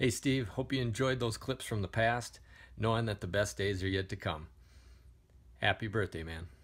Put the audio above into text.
Hey Steve, hope you enjoyed those clips from the past, knowing that the best days are yet to come. Happy birthday, man.